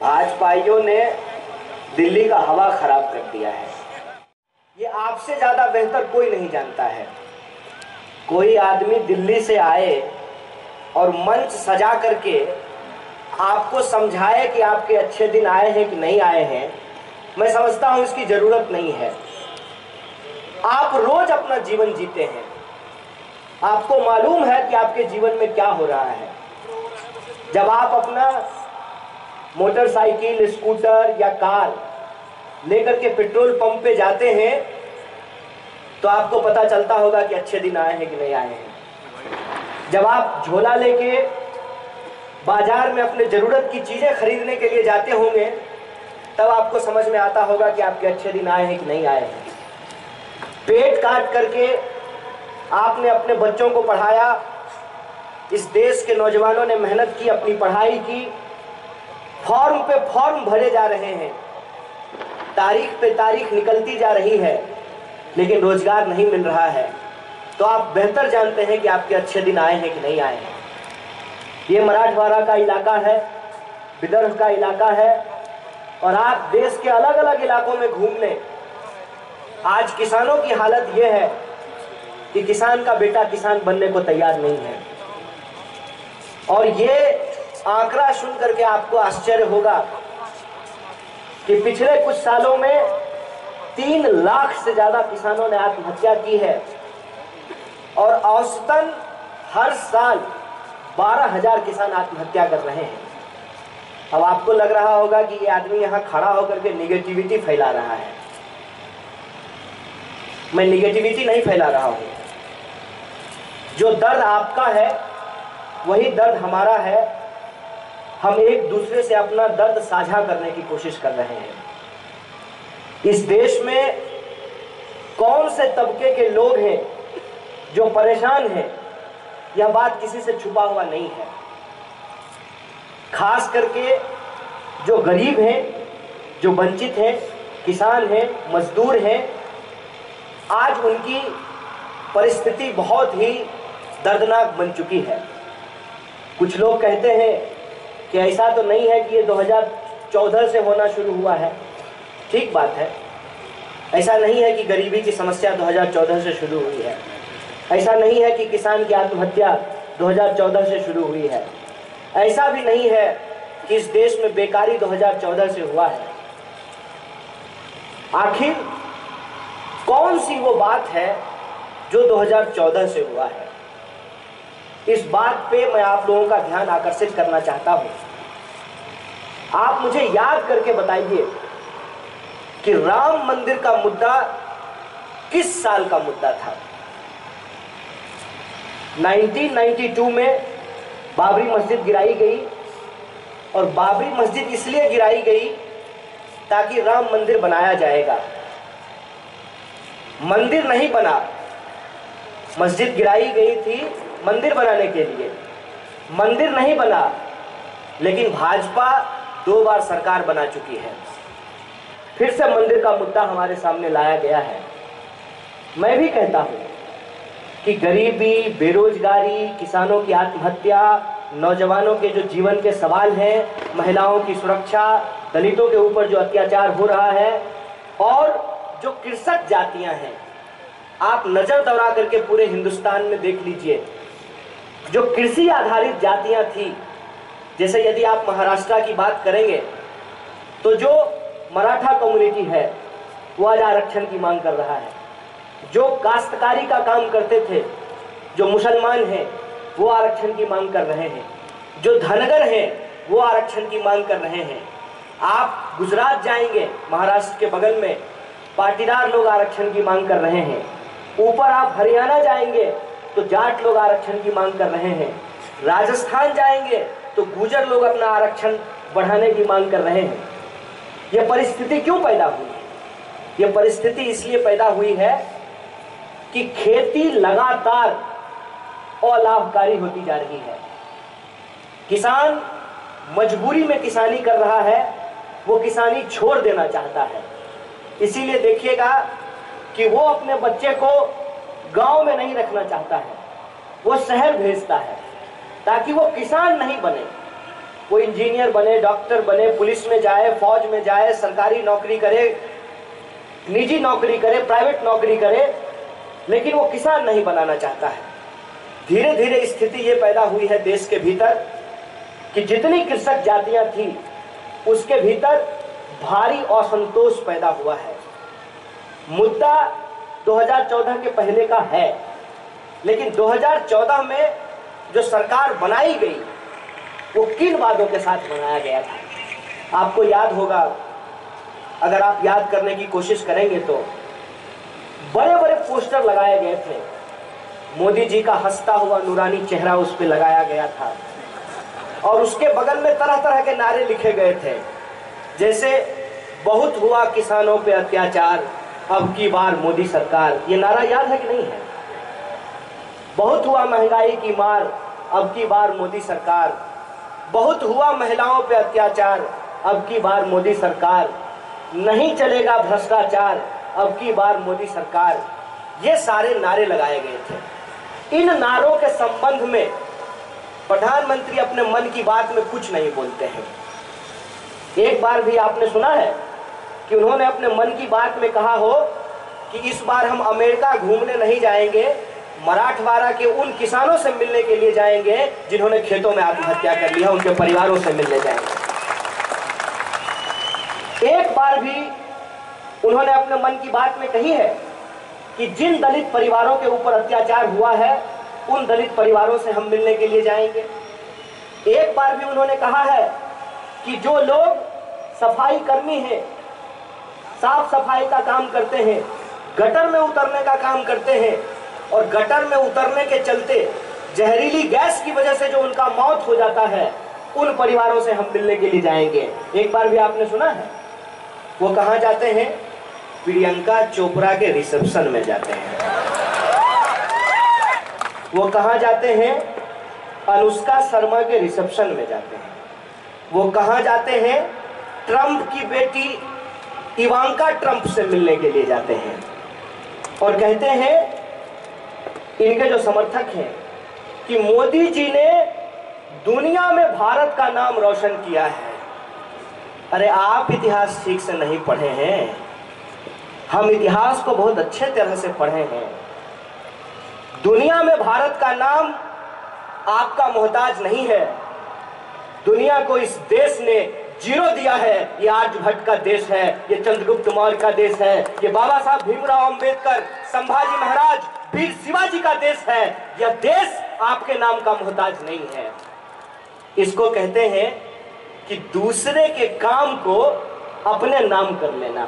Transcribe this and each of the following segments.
भाजपाइयों ने दिल्ली का हवा खराब कर दिया है। ये आपसे ज़्यादा बेहतर कोई नहीं जानता है। कोई आदमी दिल्ली से आए और मंच सजा करके आपको समझाए कि आपके अच्छे दिन आए हैं कि नहीं आए हैं, मैं समझता हूँ इसकी ज़रूरत नहीं है। आप रोज़ अपना जीवन जीते हैं, आपको मालूम है कि आपके जीवन में क्या हो रहा है। जब आप अपना मोटरसाइकिल, स्कूटर या कार लेकर के पेट्रोल पंप पे जाते हैं तो आपको पता चलता होगा कि अच्छे दिन आए हैं कि नहीं आए हैं। जब आप झोला लेके बाजार में अपने ज़रूरत की चीज़ें खरीदने के लिए जाते होंगे तब आपको समझ में आता होगा कि आपके अच्छे दिन आए हैं कि नहीं आए हैं। पेट काट करके आपने अपने बच्चों को पढ़ाया, इस देश के नौजवानों ने मेहनत की, अपनी पढ़ाई की, फॉर्म पे फॉर्म भरे जा रहे हैं, तारीख पे तारीख निकलती जा रही है, लेकिन रोजगार नहीं मिल रहा है। तो आप बेहतर जानते हैं कि आपके अच्छे दिन आए हैं कि नहीं आए हैं। ये मराठवाड़ा का इलाका है, विदर्भ का इलाका है, और आप देश के अलग अलग इलाकों में घूम लें, आज किसानों की हालत ये है कि किसान का बेटा किसान बनने को तैयार नहीं है। और ये आंकड़ा सुन करके आपको आश्चर्य होगा कि पिछले कुछ सालों में 3 लाख से ज्यादा किसानों ने आत्महत्या की है और औसतन हर साल 12,000 किसान आत्महत्या कर रहे हैं। अब आपको लग रहा होगा कि ये आदमी यहाँ खड़ा होकर के निगेटिविटी फैला रहा है। मैं निगेटिविटी नहीं फैला रहा हूँ। जो दर्द आपका है वही दर्द हमारा है। हम एक दूसरे से अपना दर्द साझा करने की कोशिश कर रहे हैं। इस देश में कौन से तबके के लोग हैं जो परेशान हैं, यह बात किसी से छुपा हुआ नहीं है। खास करके जो गरीब हैं, जो वंचित हैं, किसान हैं, मजदूर हैं, आज उनकी परिस्थिति बहुत ही दर्दनाक बन चुकी है। कुछ लोग कहते हैं कि ऐसा तो नहीं है कि ये 2014 से होना शुरू हुआ है। ठीक बात है, ऐसा नहीं है कि गरीबी की समस्या 2014 से शुरू हुई है। ऐसा नहीं है कि किसान की आत्महत्या 2014 से शुरू हुई है। ऐसा भी नहीं है कि इस देश में बेकारी 2014 से हुआ है। आखिर कौन सी वो बात है जो 2014 से हुआ है? इस बात पे मैं आप लोगों का ध्यान आकर्षित करना चाहता हूं। आप मुझे याद करके बताइए कि राम मंदिर का मुद्दा किस साल का मुद्दा था? 1992 में बाबरी मस्जिद गिराई गई, और बाबरी मस्जिद इसलिए गिराई गई ताकि राम मंदिर बनाया जाएगा। मंदिर नहीं बना, मस्जिद गिराई गई थी मंदिर बनाने के लिए। मंदिर नहीं बना, लेकिन भाजपा 2 बार सरकार बना चुकी है। फिर से मंदिर का मुद्दा हमारे सामने लाया गया है। मैं भी कहता हूं कि गरीबी, बेरोजगारी, किसानों की आत्महत्या, नौजवानों के जो जीवन के सवाल हैं, महिलाओं की सुरक्षा, दलितों के ऊपर जो अत्याचार हो रहा है, और जो कृषक जातियां हैं, आप नजर दौड़ा करके पूरे हिंदुस्तान में देख लीजिए, जो कृषि आधारित जातियां थी, जैसे यदि आप महाराष्ट्र की बात करेंगे तो जो मराठा कम्युनिटी है वो आज आरक्षण की मांग कर रहा है। जो काश्तकारी का काम करते थे, जो मुसलमान हैं, वो आरक्षण की मांग कर रहे हैं। जो धनगर हैं वो आरक्षण की मांग कर रहे हैं। आप गुजरात जाएंगे, महाराष्ट्र के बगल में पाटीदार लोग आरक्षण की मांग कर रहे हैं। ऊपर आप हरियाणा जाएंगे तो जाट लोग आरक्षण की मांग कर रहे हैं। राजस्थान जाएंगे तो गुर्जर लोग अपना आरक्षण बढ़ाने की मांग कर रहे हैं। यह परिस्थिति क्यों पैदा हुई? यह परिस्थिति इसलिए पैदा हुई है कि खेती लगातार अलाभकारी होती जा रही है। किसान मजबूरी में किसानी कर रहा है, वो किसानी छोड़ देना चाहता है। इसीलिए देखिएगा कि वो अपने बच्चे को गांव में नहीं रखना चाहता है, वो शहर भेजता है ताकि वो किसान नहीं बने। वो इंजीनियर बने, डॉक्टर बने, पुलिस में जाए, फौज में जाए, सरकारी नौकरी करे, निजी नौकरी करे, प्राइवेट नौकरी करे, लेकिन वो किसान नहीं बनाना चाहता है। धीरे धीरे स्थिति ये पैदा हुई है देश के भीतर कि जितनी कृषक जातियां थी उसके भीतर भारी असंतोष पैदा हुआ है। मुद्दा 2014 के पहले का है, लेकिन 2014 में जो सरकार बनाई गई वो किन वादों के साथ बनाया गया था आपको याद होगा। अगर आप याद करने की कोशिश करेंगे तो बड़े बड़े पोस्टर लगाए गए थे, मोदी जी का हंसता हुआ नूरानी चेहरा उस पर लगाया गया था और उसके बगल में तरह तरह के नारे लिखे गए थे, जैसे बहुत हुआ किसानों पे अत्याचार, अब की बार मोदी सरकार। ये नारा याद है कि नहीं है? बहुत हुआ महंगाई की मार, अब की बार मोदी सरकार। बहुत हुआ महिलाओं पे अत्याचार, अब की बार मोदी सरकार। नहीं चलेगा भ्रष्टाचार, अब की बार मोदी सरकार। ये सारे नारे लगाए गए थे। इन नारों के संबंध में प्रधानमंत्री अपने मन की बात में कुछ नहीं बोलते हैं। एक बार भी आपने सुना है कि उन्होंने अपने मन की बात में कहा हो कि इस बार हम अमेरिका घूमने नहीं जाएंगे, मराठवाड़ा के उन किसानों से मिलने के लिए जाएंगे जिन्होंने खेतों में आत्महत्या कर लिया, उनके परिवारों से मिलने जाएंगे। एक बार भी उन्होंने अपने मन की बात में कही है कि जिन दलित परिवारों के ऊपर अत्याचार हुआ है उन दलित परिवारों से हम मिलने के लिए जाएंगे। एक बार भी उन्होंने कहा है कि जो लोग सफाई कर्मी हैं, साफ सफाई का काम करते हैं, गटर में उतरने का काम करते हैं और गटर में उतरने के चलते जहरीली गैस की वजह से जो उनका मौत हो जाता है उन परिवारों से हम मिलने के लिए जाएंगे। एक बार भी आपने सुना है? वो कहाँ जाते हैं? प्रियंका चोपड़ा के रिसेप्शन में जाते हैं। वो कहाँ जाते हैं? अनुष्का शर्मा के रिसेप्शन में जाते हैं। वो कहाँ जाते हैं? ट्रंप की बेटी इवांका ट्रंप से मिलने के लिए जाते हैं और कहते हैं इनके जो समर्थक हैं कि मोदी जी ने दुनिया में भारत का नाम रोशन किया है। अरे आप इतिहास ठीक से नहीं पढ़े हैं, हम इतिहास को बहुत अच्छे तरह से पढ़े हैं। दुनिया में भारत का नाम आपका मोहताज नहीं है। दुनिया को इस देश ने जीरो दिया है। ये आर्यभट्ट का देश है, ये चंद्रगुप्त मौर्य का देश है, ये बाबा साहब भीमराव अंबेडकर, संभाजी महाराज, वीर शिवाजी का देश है। यह देश आपके नाम का मोहताज नहीं है। इसको कहते हैं कि दूसरे के काम को अपने नाम कर लेना।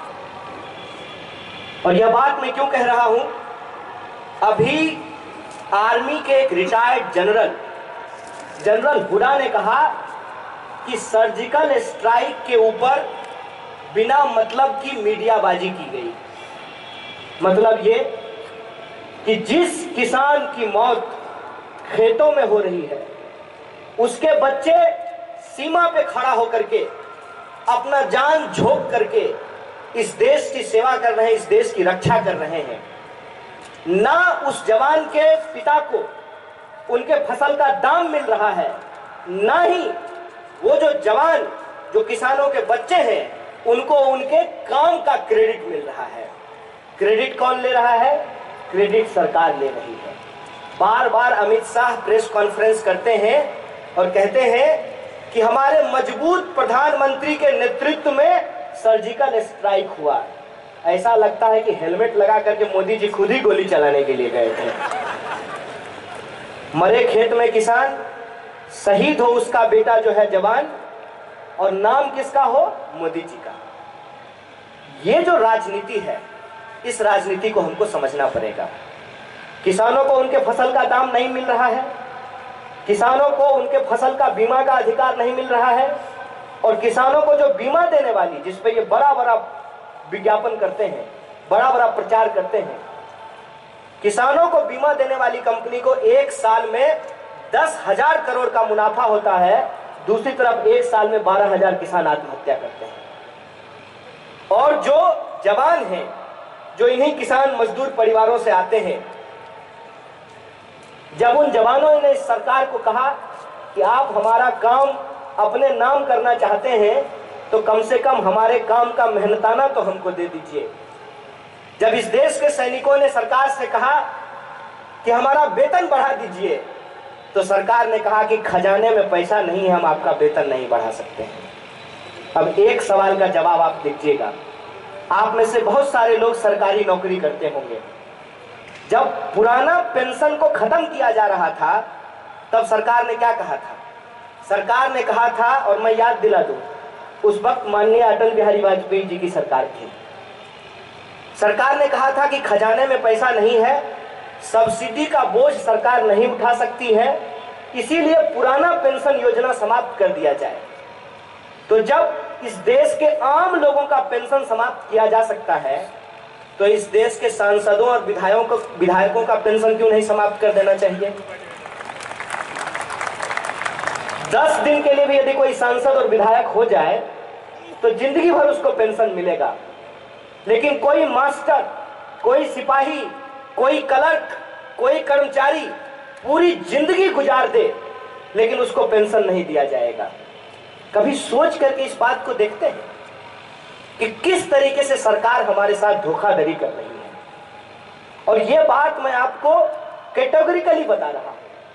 और यह बात मैं क्यों कह रहा हूं? अभी आर्मी के एक रिटायर्ड जनरल हुडा ने कहा कि सर्जिकल स्ट्राइक के ऊपर बिना मतलब की मीडियाबाजी की गई। मतलब ये कि जिस किसान की मौत खेतों में हो रही है उसके बच्चे सीमा पे खड़ा होकर के अपना जान झोंक करके इस देश की सेवा कर रहे हैं, इस देश की रक्षा कर रहे हैं। ना उस जवान के पिता को उनके फसल का दाम मिल रहा है, ना ही वो जो जवान जो किसानों के बच्चे हैं उनको उनके काम का क्रेडिट मिल रहा है। क्रेडिट कौन ले रहा है? क्रेडिट सरकार ले रही है। बार बार अमित शाह प्रेस कॉन्फ्रेंस करते हैं और कहते हैं कि हमारे मजबूत प्रधानमंत्री के नेतृत्व में सर्जिकल स्ट्राइक हुआ। ऐसा लगता है कि हेलमेट लगा करके मोदी जी खुद ही गोली चलाने के लिए गए थे। मरे खेत में किसान, शहीद हो उसका बेटा जो है जवान, और नाम किसका हो? मोदी जी का। ये जो राजनीति है, इस राजनीति को हमको समझना पड़ेगा। किसानों को उनके फसल का दाम नहीं मिल रहा है, किसानों को उनके फसल का बीमा का अधिकार नहीं मिल रहा है, और किसानों को जो बीमा देने वाली, जिस पे ये बड़ा बड़ा विज्ञापन करते हैं, बड़ा बड़ा प्रचार करते हैं, किसानों को बीमा देने वाली कंपनी को एक साल में 10,000 करोड़ का मुनाफा होता है, दूसरी तरफ एक साल में 12,000 किसान आत्महत्या करते हैं। और जो जवान हैं, जो इन्हीं किसान मजदूर परिवारों से आते हैं, जब उन जवानों ने इस सरकार को कहा कि आप हमारा काम अपने नाम करना चाहते हैं तो कम से कम हमारे काम का मेहनताना तो हमको दे दीजिए। जब इस देश के सैनिकों ने सरकार से कहा कि हमारा वेतन बढ़ा दीजिए, तो सरकार ने कहा कि खजाने में पैसा नहीं है, हम आपका वेतन नहीं बढ़ा सकते हैं। अब एक सवाल का जवाब आप दीजिएगा। आप में से बहुत सारे लोग सरकारी नौकरी करते होंगे। जब पुराना पेंशन को खत्म किया जा रहा था तब सरकार ने क्या कहा था? सरकार ने कहा था, और मैं याद दिला दूं, उस वक्त माननीय अटल बिहारी वाजपेयी जी की सरकार थी। सरकार ने कहा था कि खजाने में पैसा नहीं है, सब्सिडी का बोझ सरकार नहीं उठा सकती है, इसीलिए पुराना पेंशन योजना समाप्त कर दिया जाए। तो जब इस देश के आम लोगों का पेंशन समाप्त किया जा सकता है तो इस देश के सांसदों और विधायकों का पेंशन क्यों नहीं समाप्त कर देना चाहिए? 10 दिन के लिए भी यदि कोई सांसद और विधायक हो जाए तो जिंदगी भर उसको पेंशन मिलेगा। लेकिन कोई मास्टर, कोई सिपाही, कोई क्लर्क, कोई कर्मचारी पूरी जिंदगी गुजार दे लेकिन उसको पेंशन नहीं दिया जाएगा। कभी सोच करके इस बात को देखते हैं कि किस तरीके से सरकार हमारे साथ धोखाधड़ी कर रही है। और यह बात मैं आपको कैटेगोरिकली बता रहा हूं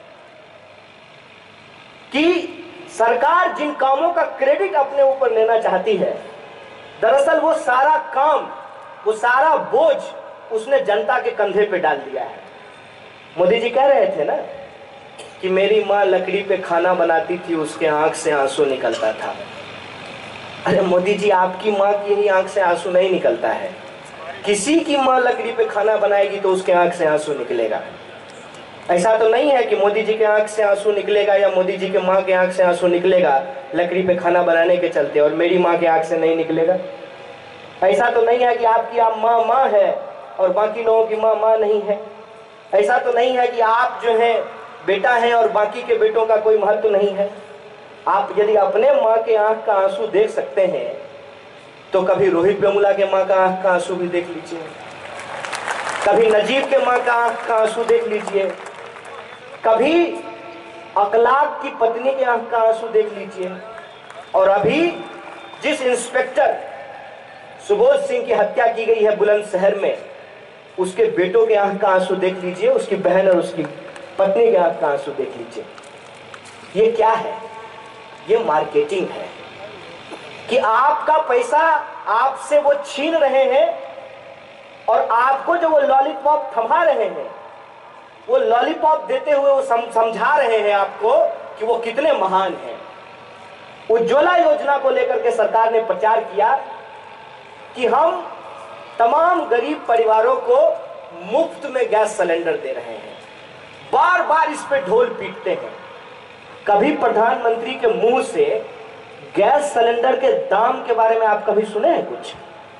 कि सरकार जिन कामों का क्रेडिट अपने ऊपर लेना चाहती है, दरअसल वो सारा काम, वो सारा बोझ उसने जनता के कंधे पे डाल दिया है। मोदी जी कह रहे थे ना कि मेरी माँ लकड़ी पे खाना बनाती थी, उसके आंख से आंसू निकलता था। अरे मोदी जी, आपकी माँ की ही आंख से आंसू नहीं निकलता है। किसी की माँ लकड़ी पे खाना बनाएगी तो उसके आंख से आंसू निकलेगा। ऐसा तो नहीं है कि मोदी जी के आंख से आंसू निकलेगा या मोदी जी के माँ के आंख से आंसू निकलेगा लकड़ी पे खाना बनाने के चलते और मेरी माँ के आंख से नहीं निकलेगा। ऐसा तो नहीं है कि आपकी आप माँ है और बाकी लोगों की माँ नहीं है। ऐसा तो नहीं है कि आप जो है बेटा है और बाकी के बेटों का कोई महत्व नहीं है। आप यदि अपने माँ के आंख का आंसू देख सकते हैं तो कभी रोहित वेमुला के माँ का आंख का आंसू भी देख लीजिए, कभी नजीब के माँ का आंख का आंसू देख लीजिए, कभी अखलाक की पत्नी के आंख का आंसू देख लीजिए। और अभी जिस इंस्पेक्टर सुबोध सिंह की हत्या की गई है बुलंदशहर में, उसके बेटों के आंख का आंसू देख लीजिए, उसकी बहन और उसकी पत्नी के आंख का आंसू देख लीजिए। ये क्या है? ये मार्केटिंग है कि आपका पैसा आपसे वो छीन रहे हैं और आपको जो वो लॉलीपॉप थमा रहे हैं, वो लॉलीपॉप देते हुए वो समझा रहे हैं आपको कि वो कितने महान हैं। उज्ज्वला योजना को लेकर के सरकार ने प्रचार किया कि हम तमाम गरीब परिवारों को मुफ्त में गैस सिलेंडर दे रहे हैं। बार बार इस पे ढोल पीटते हैं। कभी प्रधानमंत्री के मुंह से गैस सिलेंडर के दाम के बारे में आप कभी सुने हैं कुछ?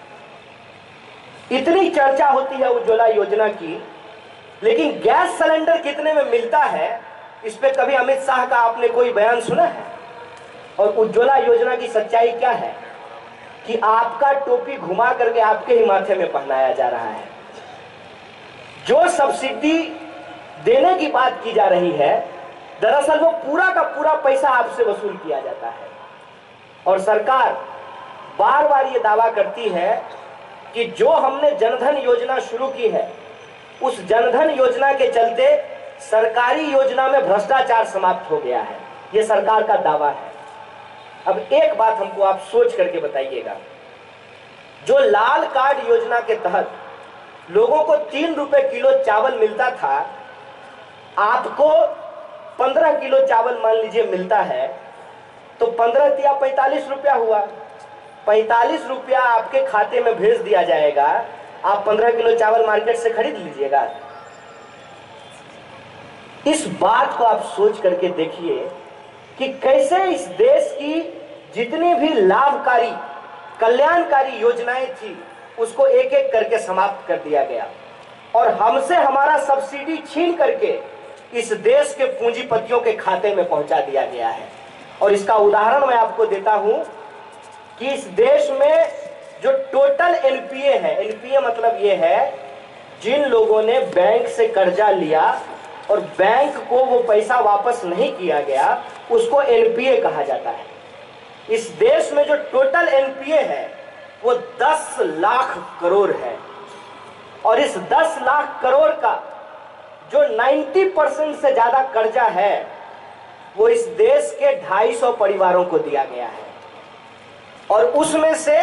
इतनी चर्चा होती है उज्ज्वला योजना की, लेकिन गैस सिलेंडर कितने में मिलता है इस पे कभी अमित शाह का आपने कोई बयान सुना है? और उज्ज्वला योजना की सच्चाई क्या है कि आपका टोपी घुमा करके आपके ही माथे में पहनाया जा रहा है। जो सब्सिडी देने की बात की जा रही है, दरअसल वो पूरा का पूरा पैसा आपसे वसूल किया जाता है। और सरकार बार बार ये दावा करती है कि जो हमने जनधन योजना शुरू की है, उस जनधन योजना के चलते सरकारी योजना में भ्रष्टाचार समाप्त हो गया है। ये सरकार का दावा है। अब एक बात हमको आप सोच करके बताइएगा, जो लाल कार्ड योजना के तहत लोगों को 3 रुपए किलो चावल मिलता था, आपको 15 किलो चावल मान लीजिए मिलता है, तो 15 या 45 रुपया हुआ। 45 रुपया आपके खाते में भेज दिया जाएगा, आप 15 किलो चावल मार्केट से खरीद लीजिएगा। इस बात को आप सोच करके देखिए कि कैसे इस देश की जितनी भी लाभकारी कल्याणकारी योजनाएं थी उसको एक एक करके समाप्त कर दिया गया और हमसे हमारा सब्सिडी छीन करके इस देश के पूंजीपतियों के खाते में पहुंचा दिया गया है। और इसका उदाहरण मैं आपको देता हूं कि इस देश में जो टोटल एनपीए है, एनपीए मतलब ये है जिन लोगों ने बैंक से कर्जा लिया और बैंक को वो पैसा वापस नहीं किया गया, उसको एनपीए कहा जाता है। इस देश में जो टोटल एनपीए है वो 10 लाख करोड़ है, और इस 10 लाख करोड़ का जो 90% से ज्यादा कर्जा है वो इस देश के 250 परिवारों को दिया गया है, और उसमें से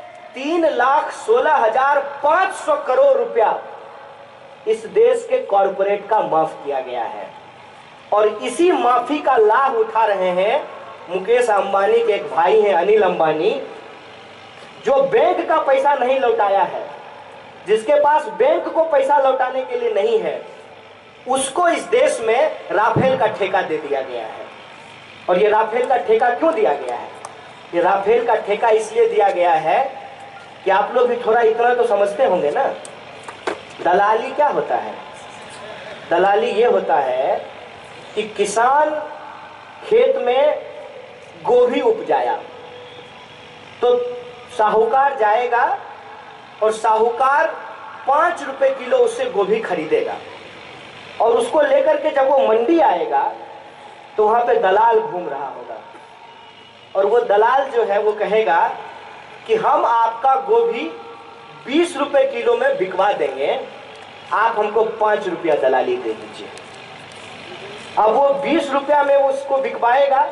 3,16,500 करोड़ रुपया इस देश के कॉरपोरेट का माफ किया गया है। और इसी माफी का लाभ उठा रहे हैं मुकेश अंबानी के एक भाई हैं अनिल अंबानी, जो बैंक का पैसा नहीं लौटाया है, जिसके पास बैंक को पैसा लौटाने के लिए नहीं है, उसको इस देश में राफेल का ठेका दे दिया गया है। और ये राफेल का ठेका क्यों दिया गया है? ये राफेल का ठेका इसलिए दिया गया है कि आप लोग भी थोड़ा इतना तो समझते होंगे ना, दलाली क्या होता है? दलाली ये होता है कि किसान खेत में गोभी उपजाया तो साहूकार जाएगा और साहूकार 5 रुपए किलो उससे गोभी खरीदेगा, और उसको लेकर के जब वो मंडी आएगा तो वहां पे दलाल घूम रहा होगा, और वो दलाल जो है वो कहेगा कि हम आपका गोभी 20 रुपए किलो में बिकवा देंगे, आप हमको 5 रुपया दलाली दे दीजिए। अब वो 20 रुपया में उसको बिकवाएगा,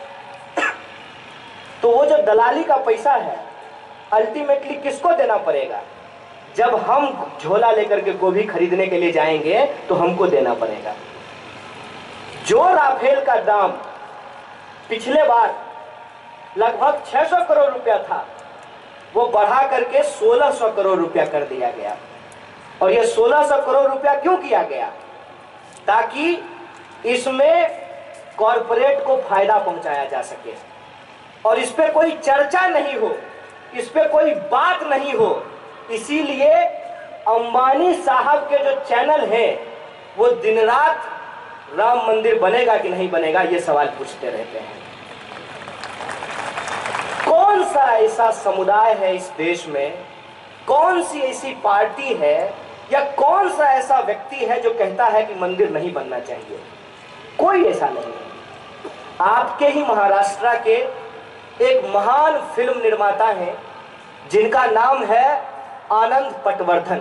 तो वो जो दलाली का पैसा है अल्टीमेटली किसको देना पड़ेगा? जब हम झोला लेकर के गोभी खरीदने के लिए जाएंगे तो हमको देना पड़ेगा। जो राफेल का दाम पिछले बार लगभग 600 करोड़ रुपया था, वो बढ़ा करके 1600 करोड़ रुपया कर दिया गया। और ये 1600 करोड़ रुपया क्यों किया गया? ताकि इसमें कॉरपोरेट को फायदा पहुंचाया जा सके, और इस पे कोई चर्चा नहीं हो, इस पे कोई बात नहीं हो। इसीलिए अंबानी साहब के जो चैनल हैं वो दिन रात राम मंदिर बनेगा कि नहीं बनेगा ये सवाल पूछते रहते हैं। कौन सा ऐसा समुदाय है इस देश में, कौन सी ऐसी पार्टी है या कौन सा ऐसा व्यक्ति है जो कहता है कि मंदिर नहीं बनना चाहिए? कोई ऐसा नहीं है। आपके ही महाराष्ट्र के एक महान फिल्म निर्माता हैं जिनका नाम है आनंद पटवर्धन।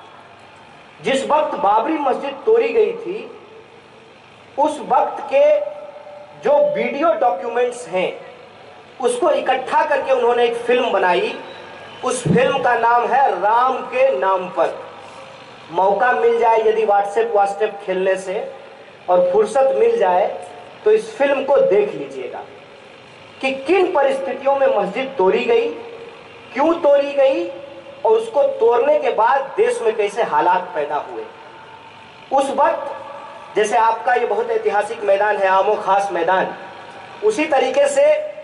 जिस वक्त बाबरी मस्जिद तोड़ी गई थी उस वक्त के जो वीडियो डॉक्यूमेंट्स हैं उसको इकट्ठा करके उन्होंने एक फिल्म बनाई। उस फिल्म का नाम है राम के नाम पर। मौका मिल जाए यदि व्हाट्सएप खेलने से और फुर्सत मिल जाए तो इस फिल्म को देख लीजिएगा कि किन परिस्थितियों में मस्जिद तोड़ी गई, क्यों तोड़ी गई, और उसको तोड़ने के बाद देश में कैसे हालात पैदा हुए। उस वक्त जैसे आपका ये बहुत ऐतिहासिक मैदान है आमो खास मैदान, उसी तरीके से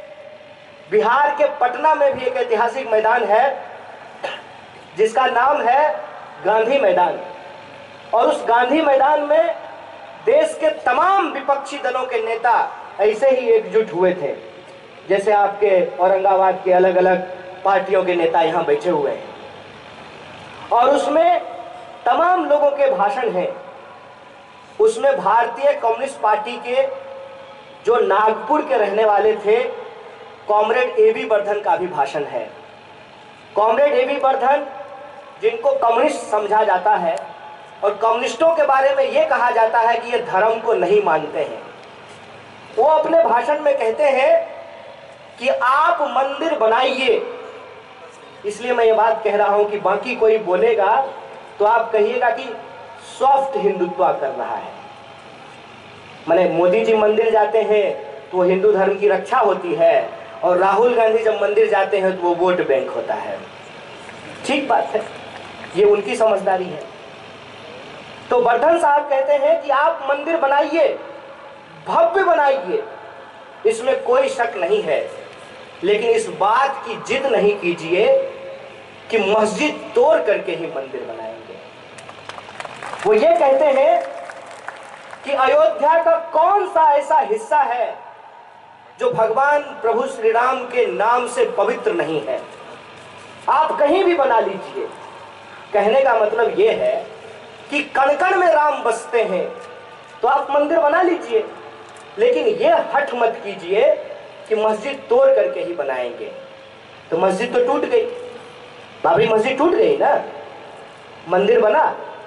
बिहार के पटना में भी एक ऐतिहासिक मैदान है जिसका नाम है गांधी मैदान। और उस गांधी मैदान में देश के तमाम विपक्षी दलों के नेता ऐसे ही एकजुट हुए थे, जैसे आपके औरंगाबाद के अलग अलग पार्टियों के नेता यहाँ बैठे हुए हैं। और उसमें तमाम लोगों के भाषण हैं। उसमें भारतीय कम्युनिस्ट पार्टी के जो नागपुर के रहने वाले थे कॉमरेड ए बी वर्धन का भी भाषण है। कॉमरेड ए बी वर्धन जिनको कम्युनिस्ट समझा जाता है और कम्युनिस्टों के बारे में ये कहा जाता है कि ये धर्म को नहीं मानते हैं, वो अपने भाषण में कहते हैं कि आप मंदिर बनाइए। इसलिए मैं ये बात कह रहा हूं कि बाकी कोई बोलेगा तो आप कहिएगा कि सॉफ्ट हिंदुत्व कर रहा है। माने मोदी जी मंदिर जाते हैं तो हिंदू धर्म की रक्षा होती है, और राहुल गांधी जब मंदिर जाते हैं तो वो वोट बैंक होता है। ठीक बात है, ये उनकी समझदारी है। तो वर्धन साहब कहते हैं कि आप मंदिर बनाइए, भव्य बनाइए, इसमें कोई शक नहीं है, लेकिन इस बात की जिद नहीं कीजिए कि मस्जिद तोड़ करके ही मंदिर बनाएंगे। वो ये कहते हैं कि अयोध्या का कौन सा ऐसा हिस्सा है जो भगवान प्रभु श्री राम के नाम से पवित्र नहीं है। आप कहीं भी बना लीजिए। कहने का मतलब यह है कि कण कण में राम बसते हैं तो आप मंदिर बना लीजिए, लेकिन यह हठ मत कीजिए कि मस्जिद तोड़ करके ही बनाएंगे। तो मस्जिद तो टूट गई, बाबरी मस्जिद टूट गई ना, मंदिर बना।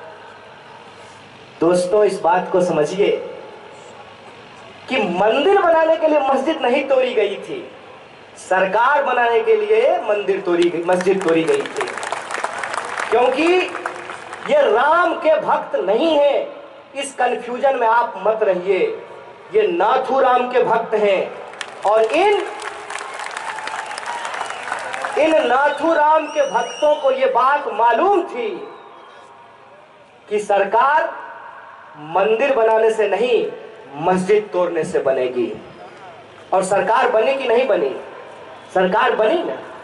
दोस्तों इस बात को समझिए कि मंदिर बनाने के लिए मस्जिद नहीं तोड़ी गई थी, सरकार बनाने के लिए मस्जिद तोड़ी गई थी। क्योंकि ये राम के भक्त नहीं है, इस कंफ्यूजन में आप मत रहिए। ये नाथूराम के भक्त हैं और इन नाथूराम के भक्तों को ये बात मालूम थी कि सरकार मंदिर बनाने से नहीं, मस्जिद तोड़ने से बनेगी। और सरकार बनी कि नहीं बनी? सरकार बनी ना।